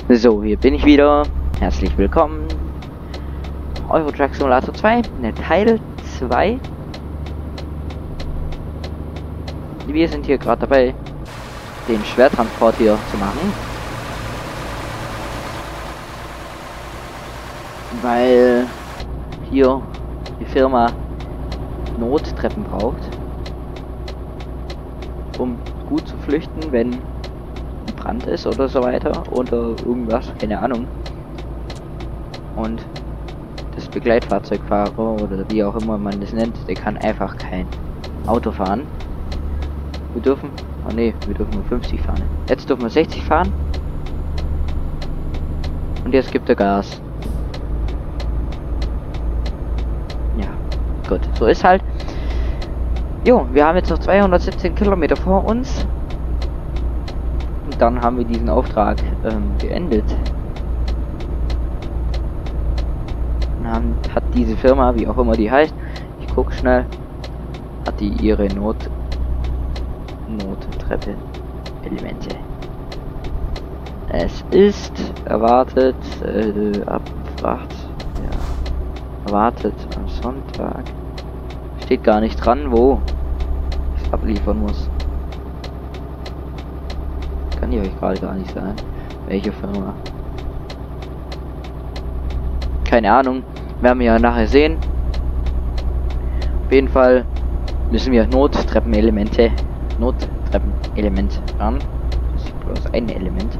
So, hier bin ich wieder. Herzlich willkommen. Euro Truck Simulator 2, Teil 2. Wir sind hier gerade dabei, den Schwertransport hier zu machen. Weil hier die Firma Nottreppen braucht, um gut zu flüchten, wenn ein Brand ist oder so weiter oder irgendwas, keine Ahnung. Und das Begleitfahrzeugfahrer oder wie auch immer man das nennt, der kann einfach kein Auto fahren. Wir dürfen, oh ne, wir dürfen nur 50 fahren. Jetzt dürfen wir 60 fahren. Und jetzt gibt er Gas. Ja, gut, so ist halt. Jo, wir haben jetzt noch 217 Kilometer vor uns. Und dann haben wir diesen Auftrag beendet. Und dann hat diese Firma, wie auch immer die heißt, ich gucke schnell, hat die ihre Nottreppe-Elemente. Es ist erwartet, Abfahrt, ja, erwartet am Sonntag. Steht gar nicht dran, wo ich es abliefern muss. Kann ich euch gerade gar nicht sagen, welche Firma. Keine Ahnung, werden wir ja nachher sehen. Auf jeden Fall müssen wir Nottreppen-Element ran. Das ist bloß ein Element.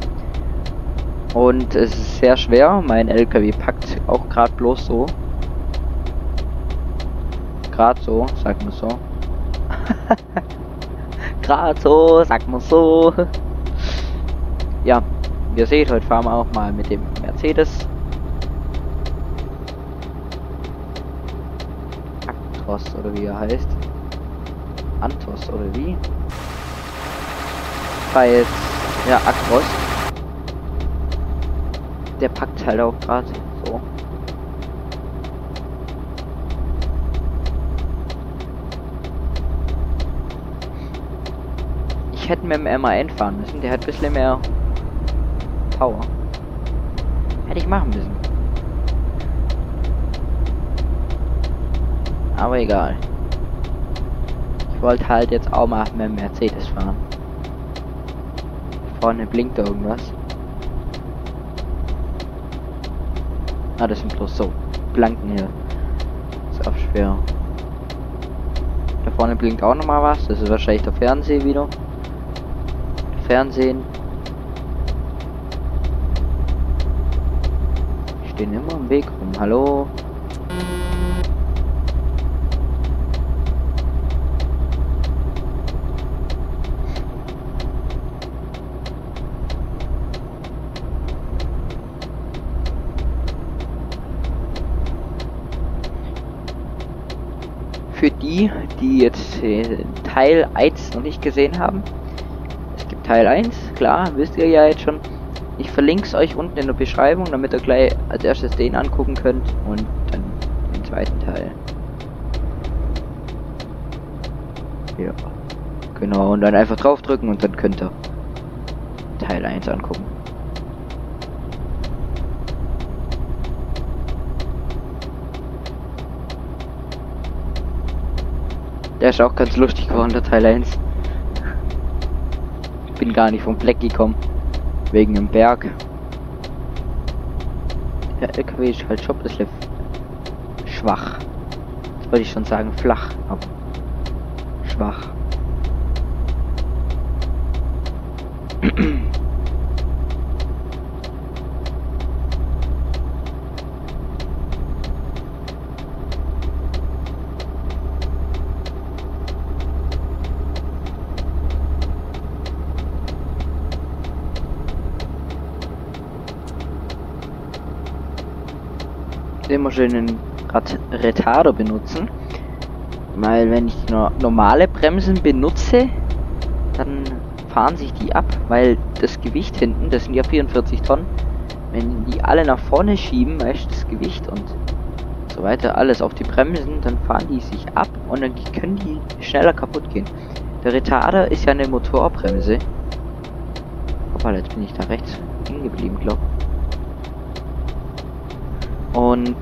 Und es ist sehr schwer. Mein LKW packt auch gerade bloß so. Gerade so, sagt man so. Gerade so, sagt man so. Ja, wie ihr seht, heute fahren wir auch mal mit dem Mercedes. Actros oder wie er heißt. Antos oder wie? Weil, ja, Actros. Der packt halt auch gerade so. Ich hätte mit dem MAN fahren müssen, der hat ein bisschen mehr Power. Hätte ich machen müssen. Aber egal. Ich wollte halt jetzt auch mal mit dem Mercedes fahren. Vorne blinkt da irgendwas. Ah, das sind bloß so Blanken hier. Ist auch schwer. Da vorne blinkt auch noch mal was. Das ist wahrscheinlich der Fernseher wieder. Fernsehen. Die stehen immer im Weg rum. Hallo. Für die, die jetzt Teil 1 noch nicht gesehen haben. Es gibt Teil 1, klar, wisst ihr ja jetzt schon. Ich verlinke es euch unten in der Beschreibung, damit ihr gleich als erstes den angucken könnt und dann den zweiten Teil. Ja, genau, und dann einfach draufdrücken und dann könnt ihr Teil 1 angucken. Der ist auch ganz lustig geworden, der Teil 1. Ich bin gar nicht vom Fleck gekommen. Wegen dem Berg. Der LKW ist halt schon ein bisschen schwach. Jetzt wollte ich schon sagen flach, aber schwach. Immer schön einen Retarder benutzen, weil wenn ich normale Bremsen benutze, dann fahren sich die ab, weil das Gewicht hinten, das sind ja 44 Tonnen, wenn die alle nach vorne schieben, weißt du, das Gewicht und so weiter, alles auf die Bremsen, dann fahren die sich ab und dann können die schneller kaputt gehen. Der Retarder ist ja eine Motorbremse. Hoppala, jetzt bin ich da rechts hängen geblieben, glaube ich. Und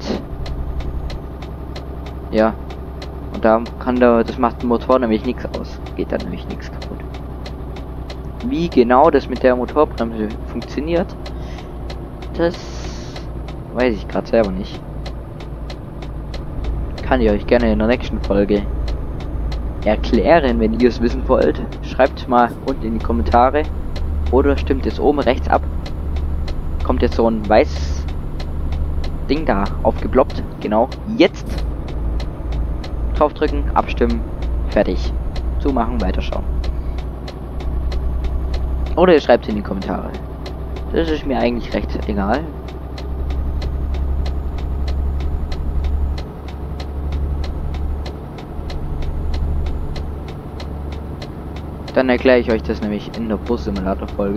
ja, und da kann das macht dem Motor nämlich nichts aus. Geht da nämlich nichts kaputt. Wie genau das mit der Motorbremse funktioniert, das weiß ich gerade selber nicht. Kann ich euch gerne in der nächsten Folge erklären, wenn ihr es wissen wollt. Schreibt mal unten in die Kommentare. Oder stimmt es oben rechts ab. Kommt jetzt so ein weißes Ding da aufgeploppt. Genau. Jetzt draufdrücken, abstimmen, fertig. Zumachen, weiterschauen. Oder ihr schreibt es in die Kommentare. Das ist mir eigentlich recht egal. Dann erkläre ich euch das nämlich in der Bus-Simulator-Folge.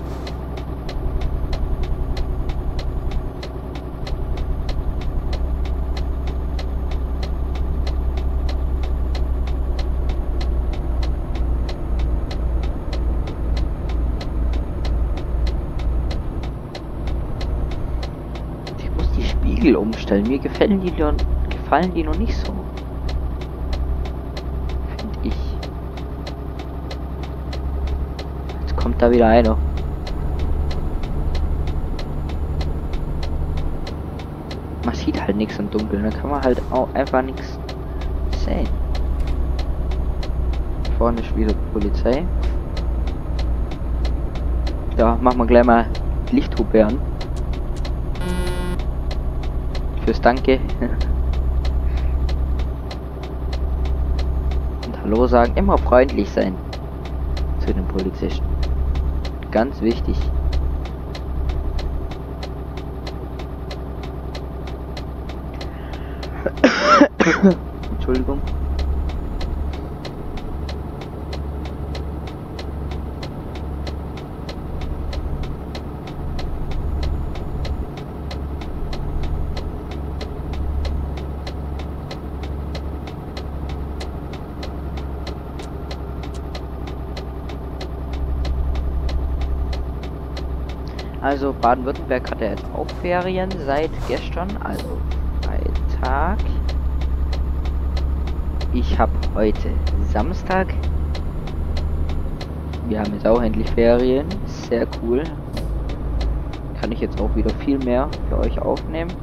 Ich muss die Spiegel umstellen. Mir gefallen die noch nicht so. Finde ich. Kommt da wieder einer. Man sieht halt nichts im Dunkeln, da kann man halt auch einfach nichts sehen. Vorne ist wieder Polizei. Da machen wir gleich mal Lichthupe an. Fürs Danke. Und Hallo sagen, immer freundlich sein zu den Polizisten. Ganz wichtig. Entschuldigung. Also Baden-Württemberg hat ja jetzt auch Ferien seit gestern, also Freitag. Ich habe heute Samstag. Wir haben jetzt auch endlich Ferien, sehr cool. Kann ich jetzt auch wieder viel mehr für euch aufnehmen.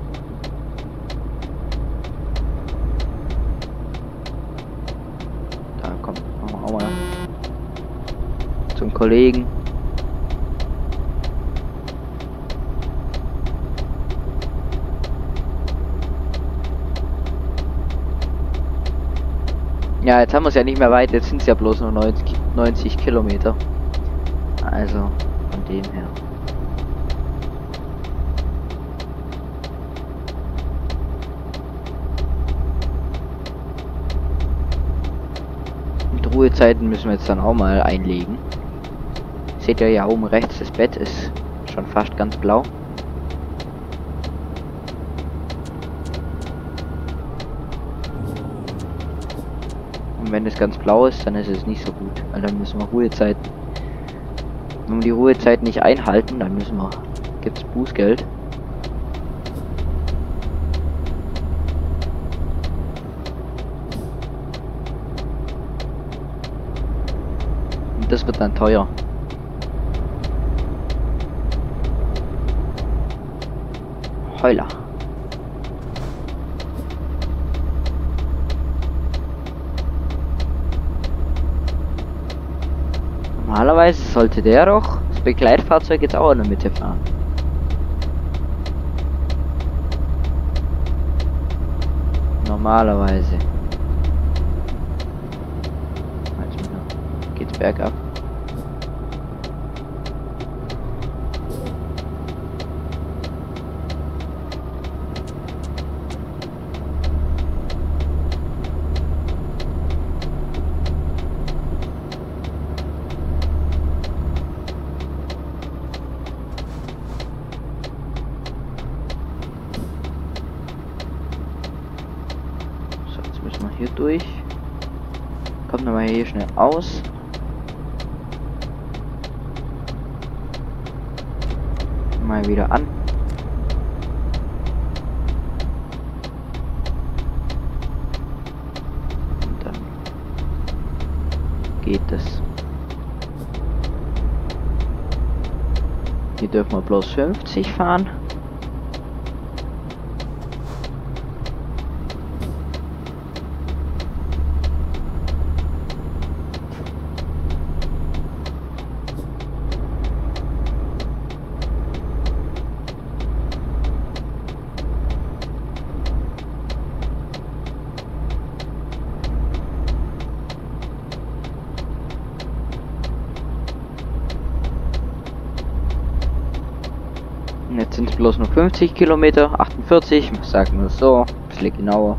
Da kommt auch mal zum Kollegen. Ja, jetzt haben wir es ja nicht mehr weit, jetzt sind es ja bloß nur 90 Kilometer. Also, von dem her. Und Ruhezeiten müssen wir jetzt dann auch mal einlegen. Seht ihr ja oben rechts, das Bett ist schon fast ganz blau. Und wenn es ganz blau ist, dann ist es nicht so gut, weil dann müssen wir Ruhezeiten. Wenn wir die Ruhezeit nicht einhalten, dann gibt's Bußgeld. Und das wird dann teuer. Heuler. Normalerweise sollte der doch das Begleitfahrzeug jetzt auch in der Mitte fahren. Normalerweise. Jetzt geht's bergab. Hier durch. Kommt mal hier schnell aus. mal wieder an. Und dann geht es. Hier dürfen wir bloß 50 fahren. Jetzt sind es bloß nur 50 Kilometer, 48, sagen wir es so, ein bisschen genauer.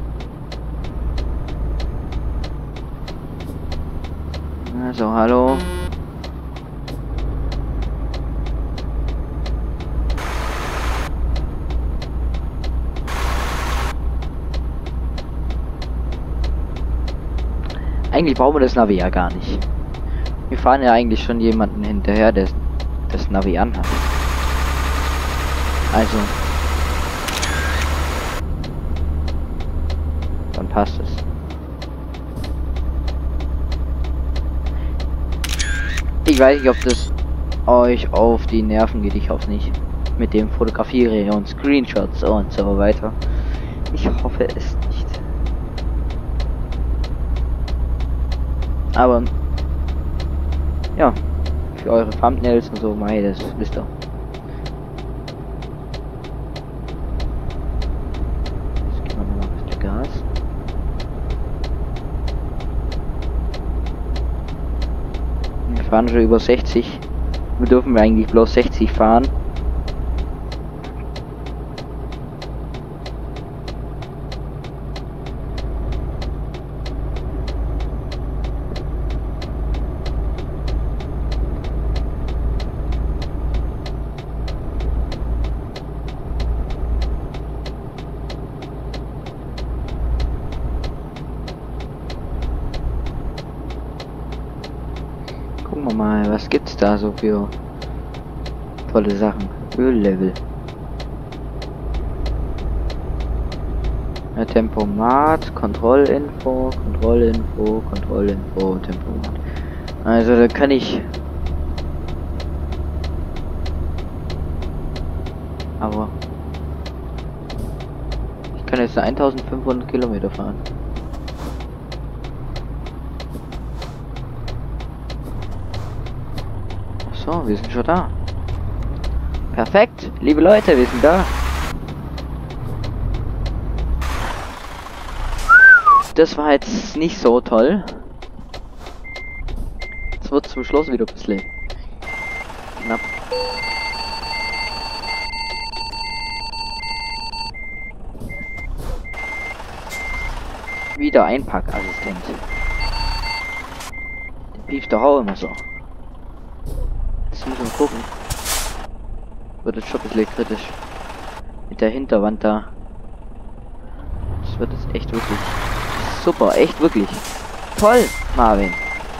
Also, hallo. Eigentlich brauchen wir das Navi ja gar nicht. Wir fahren ja eigentlich schon jemanden hinterher, der das Navi anhat. Also, dann passt es. Ich weiß nicht, ob das euch auf die Nerven geht, ich hoffe nicht. Mit dem Fotografiere und Screenshots und so weiter. Ich hoffe es nicht. Aber, ja, für eure Thumbnails und so, mei, das wisst ihr. Gas. Wir fahren schon über 60. Wir dürfen eigentlich bloß 60 fahren. Gucken wir mal, was gibt's da so für tolle Sachen. Öllevel. Ja, Tempomat, Kontrollinfo, Tempomat. Also da kann ich. Aber ich kann jetzt 1500 Kilometer fahren. So, wir sind schon da. Perfekt, liebe Leute, wir sind da. Das war jetzt nicht so toll. Es wird zum Schluss wieder ein bisschen knapp. Wieder Einpackassistent. Der piepst doch auch immer so. Jetzt müssen wir gucken. Wird jetzt schon ein bisschen kritisch. Mit der Hinterwand da. Das wird jetzt echt wirklich super, echt wirklich. Toll, Marvin.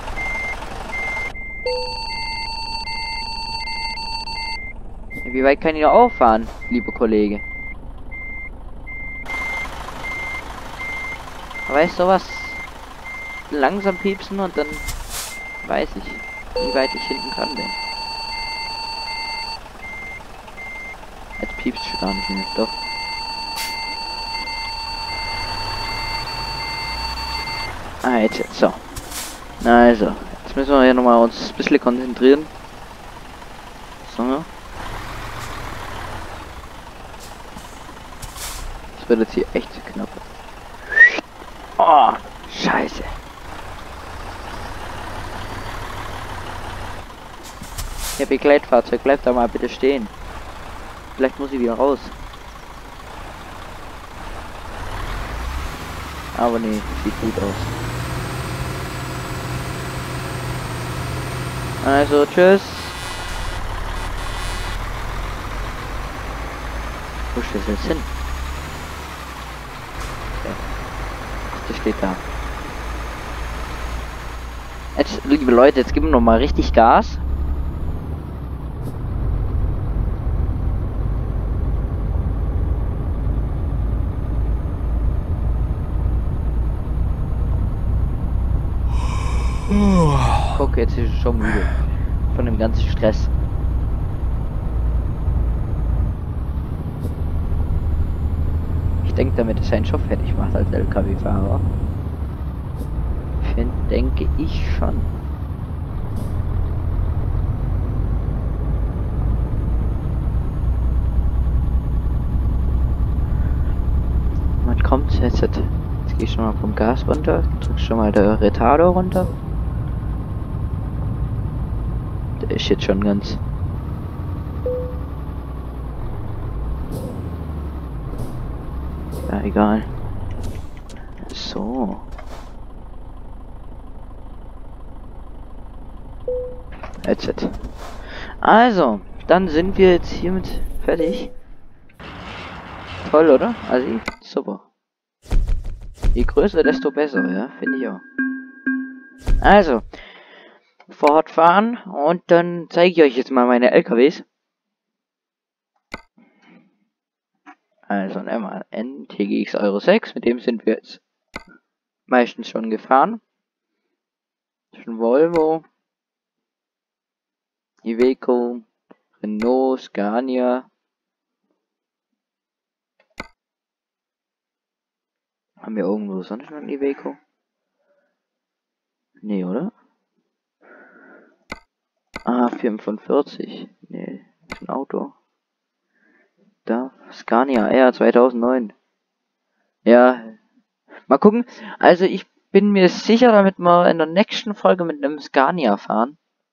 Wie weit kann ich noch auffahren, lieber Kollege? Weißt du was? Langsam piepsen und dann weiß ich, wie weit ich hinten dran bin. Jetzt piepst schon gar nicht mehr, doch. Ah, jetzt, so. Also, jetzt müssen wir hier nochmal uns ein bisschen konzentrieren. So. Das wird jetzt hier echt knapp. Oh, scheiße. Der Begleitfahrzeug, bleibt da mal bitte stehen. Vielleicht muss ich wieder raus. Aber nee, sieht gut aus. Also, tschüss. Wo steht das jetzt hin? Das steht da. Jetzt, liebe Leute, jetzt geben wir noch mal richtig Gas. Guck, jetzt ist er schon müde. Von dem ganzen Stress. Ich denke, damit er seinen Job fertig macht als LKW-Fahrer. Denke ich schon. Man kommt jetzt. Jetzt gehe ich schon mal vom Gas runter. Drück schon mal der Retardo runter. Der ist jetzt schon ganz. Ja, egal. So. Headset. Also, dann sind wir jetzt hiermit fertig. Toll, oder? Also, super. Je größer, desto besser, ja, finde ich auch. Also, fortfahren und dann zeige ich euch jetzt mal meine LKWs. Also, ein MAN TGX Euro 6, mit dem sind wir jetzt meistens schon gefahren. Schon Volvo, Iveco, Renault, Scania. Haben wir irgendwo sonst noch ein Iveco? Nee, oder? Ah, 45. Nee, ist ein Auto. Da, Scania R 2009. Ja, mal gucken. Also ich bin mir sicher, damit wir in der nächsten Folge mit einem Scania fahren.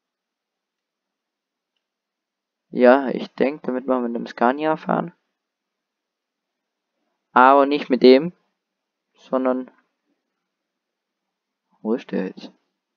Ja, ich denke, damit wir mit einem Scania fahren. Aber nicht mit dem, sondern... Wo ist der jetzt?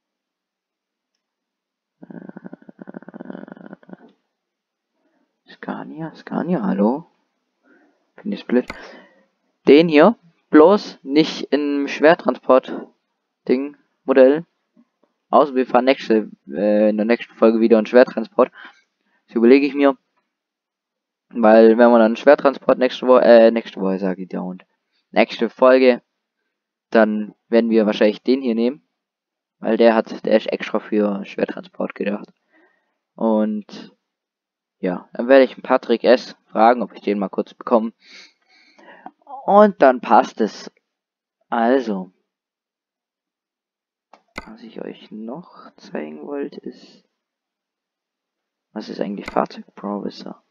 Scania, hallo? Bin ich blöd. Den hier, bloß nicht im Schwertransport-Ding, Modell. Außer wir fahren in der nächsten Folge wieder einen Schwertransport. Das überlege ich mir. Weil wenn wir dann einen Schwertransport nächste Woche sage ich dauernd. Nächste Folge, dann werden wir wahrscheinlich den hier nehmen. Weil der ist extra für Schwertransport gedacht. Und ja, dann werde ich einen Patrick S. fragen, ob ich den mal kurz bekomme. Und dann passt es. Also, was ich euch noch zeigen wollte ist, was ist eigentlich Fahrzeugbrowser?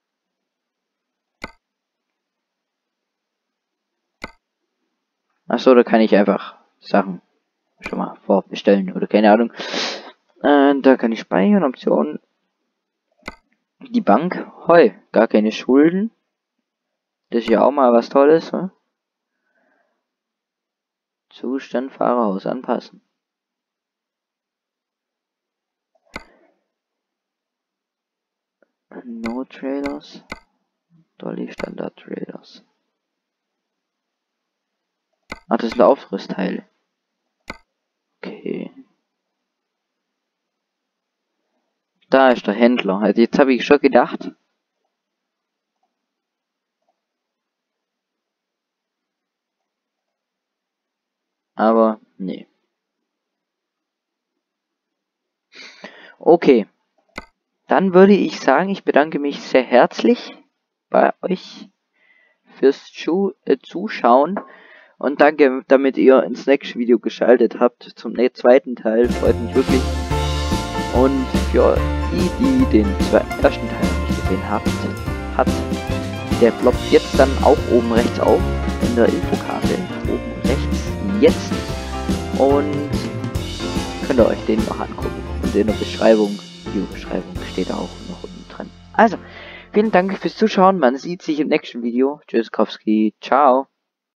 Achso, da kann ich einfach Sachen schon mal vorbestellen oder keine Ahnung. Da kann ich speichern, Optionen. Die Bank, heu, gar keine Schulden. Das ist ja auch mal was Tolles, ne? Zustand Fahrerhaus anpassen. No Trailers. Dolly Standard Trailers. Ah, das sind Aufrüstteile. Okay. Da ist der Händler. Also jetzt habe ich schon gedacht. Aber nee. Okay. Dann würde ich sagen, ich bedanke mich sehr herzlich bei euch fürs Zuschauen. Und danke, damit ihr ins nächste Video geschaltet habt zum zweiten Teil. Freut mich wirklich. Und für die den ersten Teil noch nicht gesehen habt, der ploppt jetzt dann auch oben rechts auf in der Infokarte. Oben rechts jetzt. Und könnt ihr euch den noch angucken. Und in der Beschreibung, Videobeschreibung steht auch noch unten drin. Also, vielen Dank fürs Zuschauen. Man sieht sich im nächsten Video. Tschüss, Kowski. Ciao.